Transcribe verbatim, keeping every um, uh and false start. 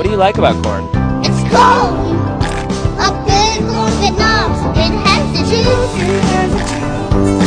What do you like about corn? It's cold. A big corn that knobs. It has the juice.